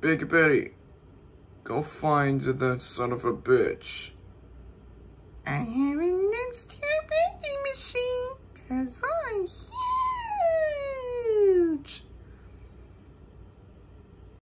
Baker Betty, go find that son of a bitch. I have an extra vending machine, 'cause